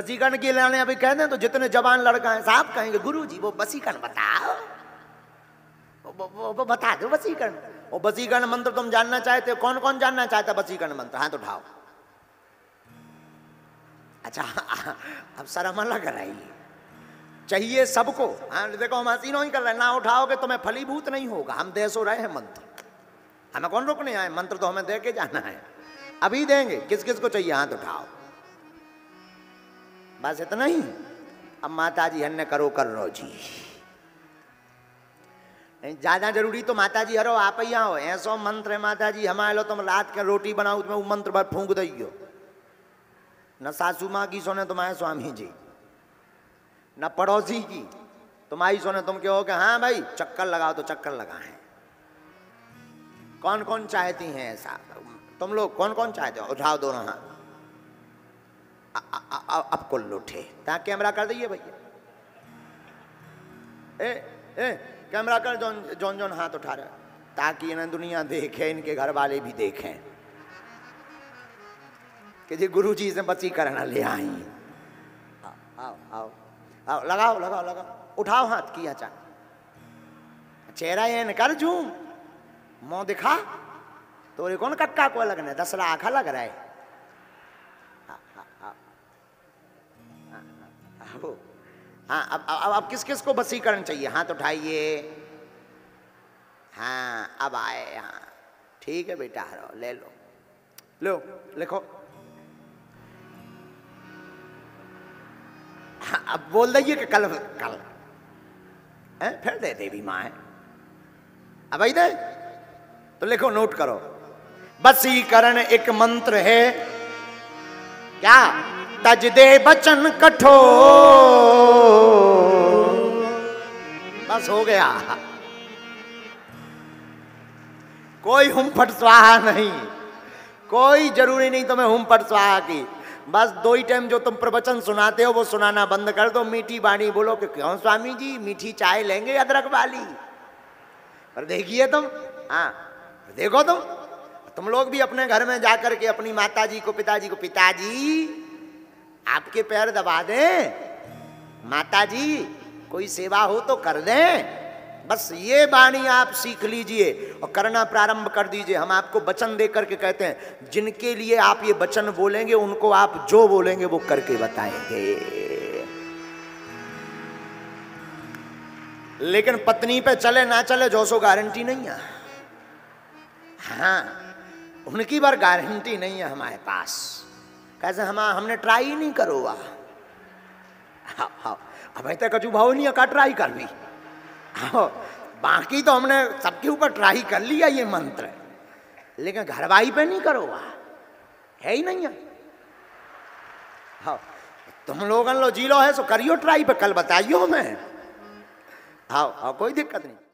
वसीकरण के लाने अभी कहते हैं तो जितने जवान लड़का है साहब कहेंगे गुरुजी वो वसीकरण बताओ, वो बता दो वसीकरण। वो वसीकरण मंत्र तुम जानना चाहते हो? कौन कौन जानना चाहता है वसीकरण मंत्र? हाथ उठाओ। अच्छा अब शर्म लग रही चाहिए सबको। हाँ देखो हम हसीनों ही कर रहे हैं, ना उठाओगे तो मैं फलीभूत नहीं होगा। हम दे सो रहे हैं मंत्र, हमें कौन रोकने आए? मंत्र तो हमें दे के जाना है, अभी देंगे। किस किस को चाहिए हाथ उठाओ। बस इतना ही। अब माता जी हन्ने करो कर रो जी, ज्यादा जरूरी तो माता जी हरो आप ही आओ। ऐसो मंत्र है माता जी हमारे लो, तुम रात के रोटी बनाओ तुम्हें वो मंत्र भर फूंक दइयो। न सासू माँ की सोने तुम्हारे स्वामी जी, न पड़ोसी की तुम्हारी सोने तुम कहो कि हाँ भाई चक्कर लगाओ तो चक्कर लगाए। कौन कौन चाहती हैं ऐसा? तुम लोग कौन कौन चाहते हो? उठाओ दोनों हाथ। अब कुल उठे, ताकि कैमरा कर दइए भैया। ए कैमरा कर, जौन जौन हाथ उठा रहे, ताकि इन्हें दुनिया देखे, इनके घर वाले भी देखें कि जी गुरुजी से वसीकरण ले आई। आओ आओ आओ, लगाओ लगाओ लगाओ, उठाओ हाथ किया चा चेहरा ये कर झूम मुंह दिखा। तोरे कौन कक्का को लगने 10 लाख लग रहा है। हाँ अब किस किस को वसीकरण चाहिए? हाथ उठाइए। हाँ अब आए। हाँ ठीक है बेटा, हरो ले लो, लो लिखो। हाँ अब बोल दइए कि कल कल फिर दे देवी माँ है। अब आई दे तो लिखो, नोट करो। वसीकरण एक मंत्र है क्या? तज दे बचन कठोर। बस हो गया, कोई हुम फट स्वाहा नहीं, कोई जरूरी नहीं तुम्हें हुम फट स्वाहा की। बस 2 ही टाइम जो तुम प्रवचन सुनाते हो वो सुनाना बंद कर दो। मीठी बाणी बोलो कि क्यों स्वामी जी मीठी चाय लेंगे अदरक वाली। पर देखिए तुम, हाँ देखो तुम लोग भी अपने घर में जाकर के अपनी माता जी को, पिताजी को, पिताजी आपके पैर दबा दें, माता जी कोई सेवा हो तो कर दें। बस ये वाणी आप सीख लीजिए और करना प्रारंभ कर दीजिए। हम आपको वचन दे करके कहते हैं, जिनके लिए आप ये वचन बोलेंगे उनको आप जो बोलेंगे वो करके बताएंगे। लेकिन पत्नी पे चले ना चले जो सो गारंटी नहीं है। हाँ उनकी बार गारंटी नहीं है हमारे पास। कैसे हमने ट्राई ही नहीं करो। हाँ हाँ अब ऐसे कचू भाव नहीं का ट्राई कर ली। हाँ बाकी तो हमने सबके ऊपर ट्राई कर लिया ये मंत्र, लेकिन घरवाई पे नहीं करो, है ही नहीं है। हाँ तुम लोगन लो जी लो है सो करियो ट्राई पे, कल बताइयो हमें। हाँ हाँ कोई दिक्कत नहीं।